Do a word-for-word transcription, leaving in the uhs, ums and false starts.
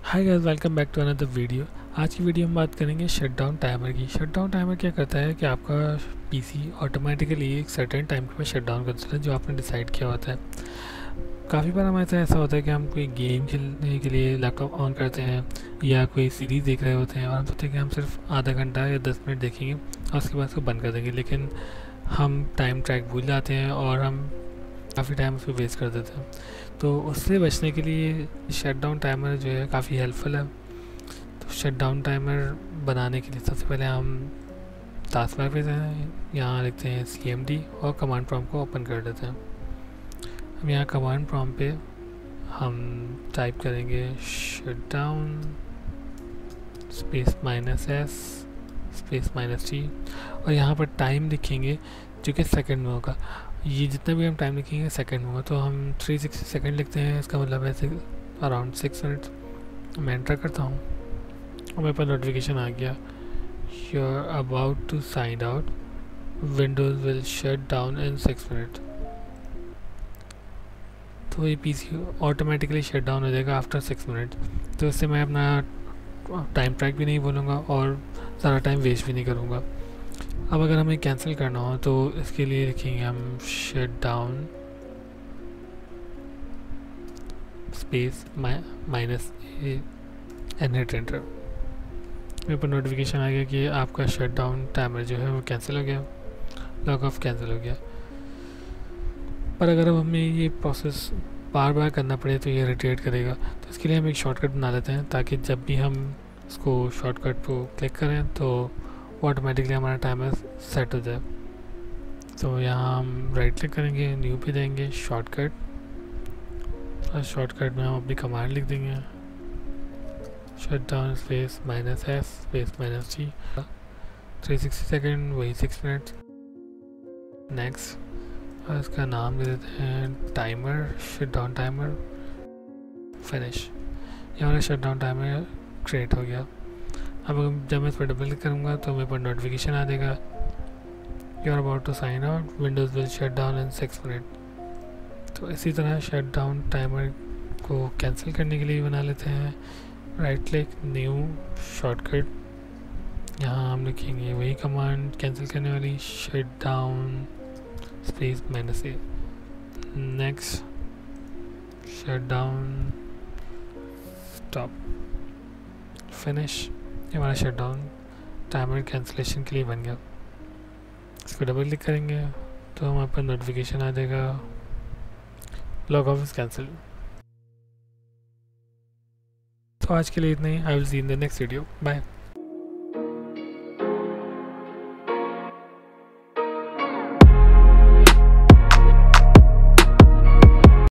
Hi guys, welcome back to another video. आज की video में बात करेंगे शटडाउन टाइमर की। शटडाउन टाइमर क्या करता है कि आपका पीसी ऑटोमेटिकली एक सर्टेन टाइम के बाद शटडाउन कर देता है जो आपने डिसाइड किया होता है। काफ़ी बार हमारे साथ ऐसा होता है कि हम कोई गेम खेलने के लिए लैपटॉप ऑन करते हैं या कोई सीरीज़ देख रहे होते हैं और हम सोचते हैं कि हम सिर्फ आधा घंटा या दस मिनट देखेंगे और उसके बाद उसको बंद कर देंगे, लेकिन हम टाइम ट्रैक भूल जाते हैं और हम काफ़ी टाइम उस पर वेस्ट कर देते हैं। तो उससे बचने के लिए शटडाउन टाइमर जो है काफ़ी हेल्पफुल है। तो शटडाउन टाइमर बनाने के लिए सबसे पहले हम टास्क बार पे जाएं, यहाँ लिखते हैं सी एम डी और कमांड प्रॉम्प्ट को ओपन कर देते हैं। हम यहाँ कमांड प्रॉम्प्ट पे हम टाइप करेंगे shutdown space minus S space minus T और यहाँ पर टाइम लिखेंगे जो कि सेकंड में होगा। ये जितना भी हम टाइम लिखेंगे सेकंड में होगा, तो हम थ्री सिक्सटी सेकेंड लिखते हैं, इसका मतलब है अराउंड सिक्स मिनट। मैं एंटर करता हूँ और मेरे पास नोटिफिकेशन आ गया, you are about to sign out, Windows will shut down in six minute. तो ये पीसी ऑटोमेटिकली शट डाउन हो जाएगा आफ्टर सिक्स मिनट। तो इससे मैं अपना टाइम ट्रैक भी नहीं बोलूँगा और ज़्यादा टाइम वेस्ट भी नहीं करूँगा। अब अगर हमें कैंसिल करना हो तो इसके लिए लिखेंगे हम shut down space minus N hit enter. मेरे पर नोटिफिकेशन आ गया कि आपका शट डाउन टाइमर जो है वो कैंसिल हो गया, लॉग ऑफ कैंसिल हो गया। पर अगर अब हमें ये प्रोसेस बार बार करना पड़े तो ये इरिटेट करेगा, तो इसके लिए हम एक शॉर्टकट बना लेते हैं ताकि जब भी हम इसको शॉर्टकट को क्लिक करें तो ऑटोमेटिकली हमारा टाइमर सेट हो जाए। तो यहाँ हम राइट क्लिक करेंगे, न्यू पे देंगे शॉर्टकट और शॉर्टकट में हम अपनी कमांड लिख देंगे shut down space minus S space minus T, three sixty second वही सिक्स मिनट। नेक्स्ट और इसका नाम दे देते हैं timer shut down timer finish. ये हमारा शट डाउन टाइमर क्रिएट हो गया। अब जब मैं इस पर डबल क्लिक करूँगा तो मेरे पर नोटिफिकेशन आ जाएगा, you are about to sign out, Windows will shut down in six minute. तो इसी तरह शट डाउन टाइमर को कैंसिल करने के लिए बना लेते हैं राइट क्लिक न्यू शॉर्टकट। यहाँ हम लिखेंगे वही कमांड कैंसिल करने वाली shut down space minus A. Next shut down stop finish. ये हमारा शटडाउन टाइमर कैंसिलेशन के लिए बन गया। इसको डबल क्लिक करेंगे तो हमारे पास नोटिफिकेशन आ जाएगा लॉग ऑफ इज कैंसिल। तो आज के लिए इतना ही। I will see in the next video. Bye.